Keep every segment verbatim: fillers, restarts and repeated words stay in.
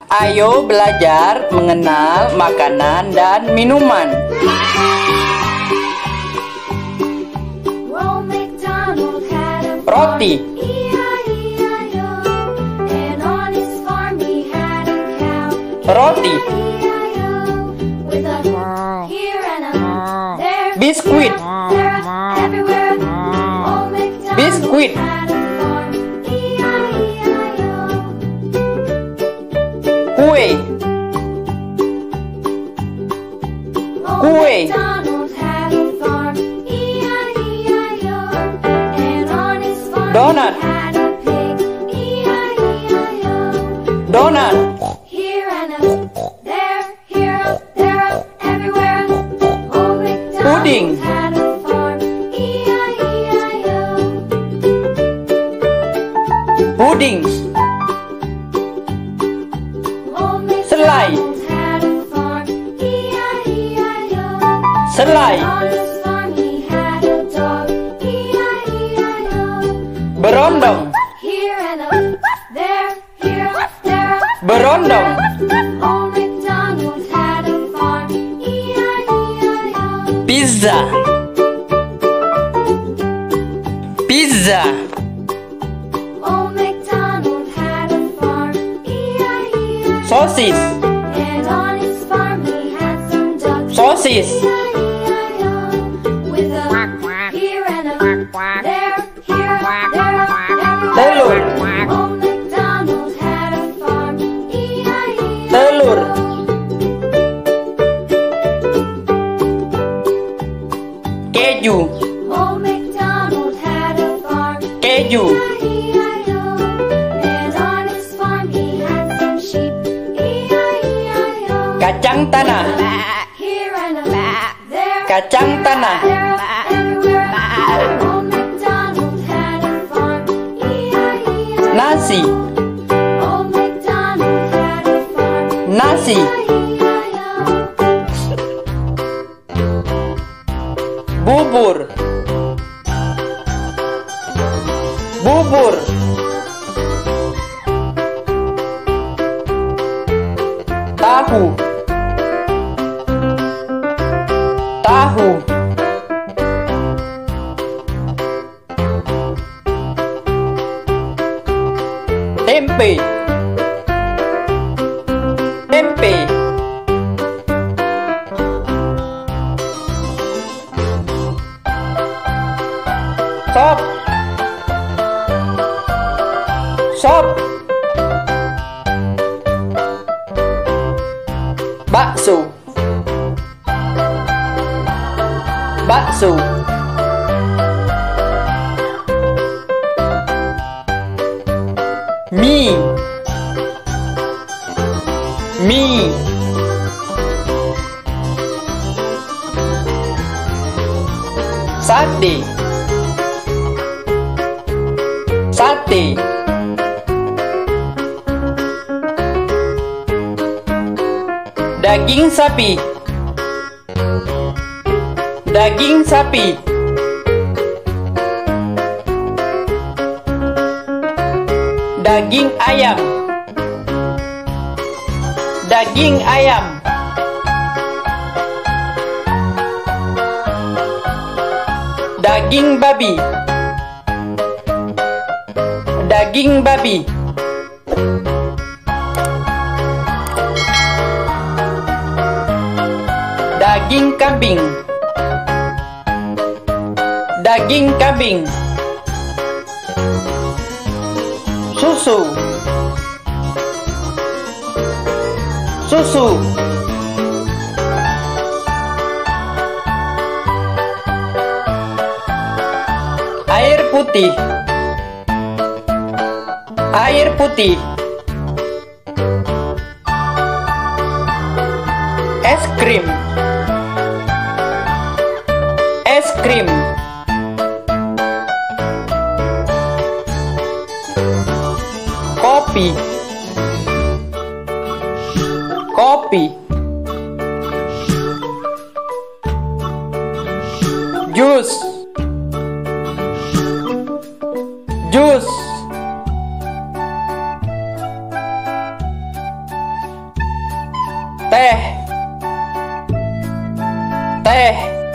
Ayo belajar mengenal makanan dan minuman. Roti. Roti. Biskuit. Biskuit. Kue. Kue. Donat. Donat. Puding. Puding. Selai. Selai. Berondong. Berondong. Pizza. Pizza. Sosis. Sosis. Telur. Telur. Keju. Keju. Kacang tanah. Kacang tanah. Nasi. Nasi. Bubur. Bubur. Tahu. Tahu. Tempe. Tempe. Sop. Sop. Bakso. Bakso. Mie. Mie. Sate. Sate. Daging sapi. Daging sapi. Daging ayam. Daging ayam. Daging babi. Daging babi. Daging kambing. Daging kambing. Susu. Susu. Air putih. Air putih. Es krim. Es krim. Kopi. Kopi. Jus. Jus. teh,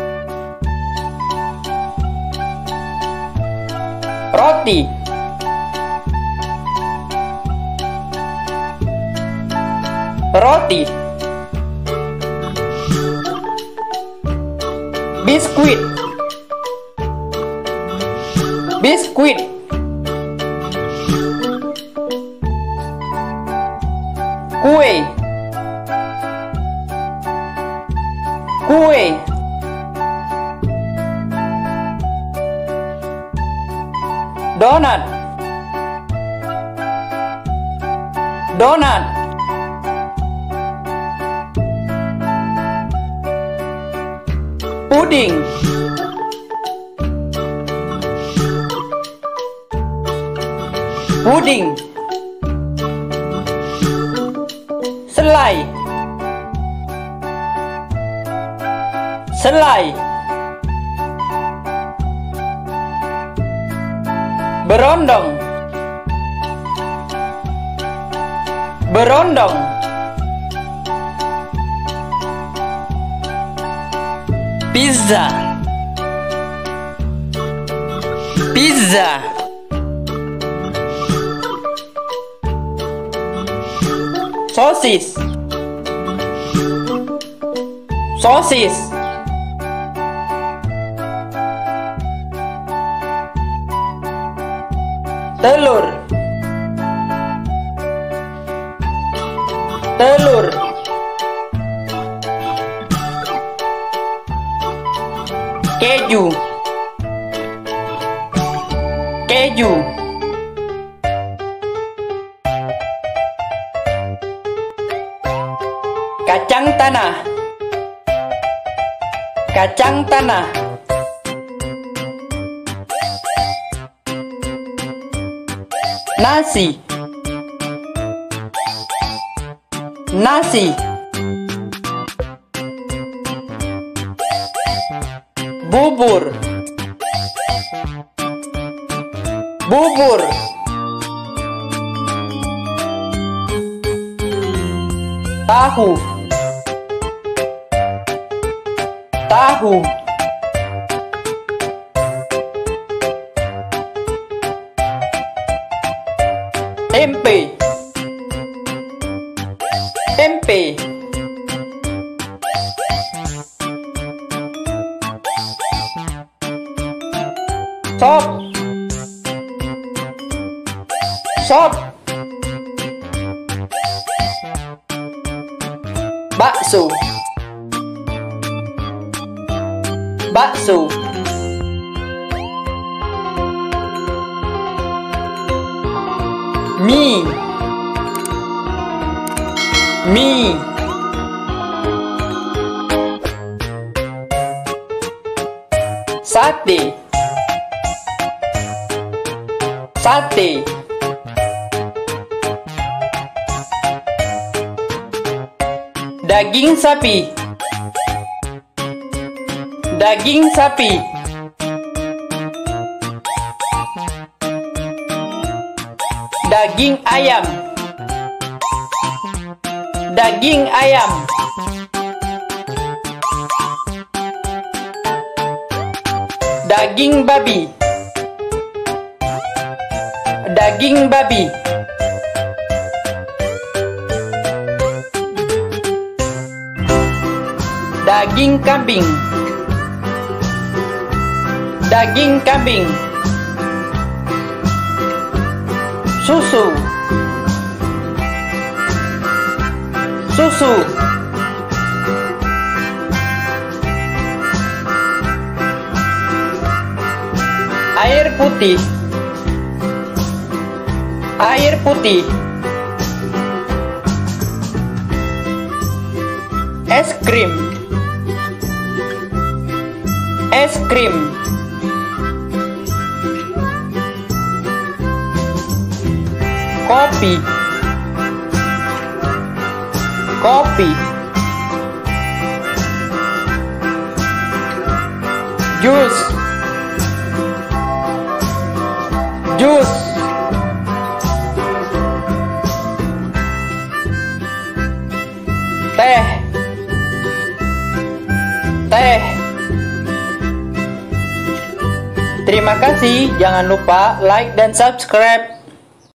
roti, roti, biskuit, biskuit, kue, kue, donat, donat, puding, puding, selai, selai, berondong, berondong, pizza, pizza, sosis, sosis, telur, telur, keju, keju, kacang tanah, kacang tanah, nasi, nasi, bubur, bubur, tahu, tahu, tempe, tempe, sop, sop, bakso, bakso, mie, mie, sate, sate, daging sapi, daging sapi, daging ayam, daging ayam, daging babi, daging babi, daging kambing, daging kambing, susu, susu, air putih, air putih, es krim, es krim, kopi, kopi, jus, jus, teh, teh. Terima kasih, jangan lupa like dan subscribe.